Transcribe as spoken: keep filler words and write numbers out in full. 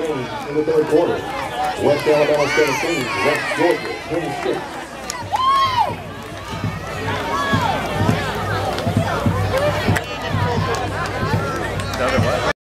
game in the third quarter. West Alabama seventeen, West Georgia twenty-six.